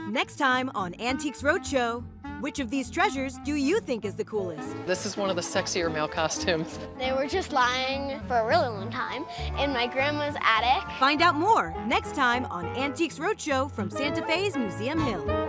Next time on Antiques Roadshow, which of these treasures do you think is the coolest? This is one of the sexier male costumes. They were just lying for a really long time in my grandma's attic. Find out more next time on Antiques Roadshow from Santa Fe's Museum Hill.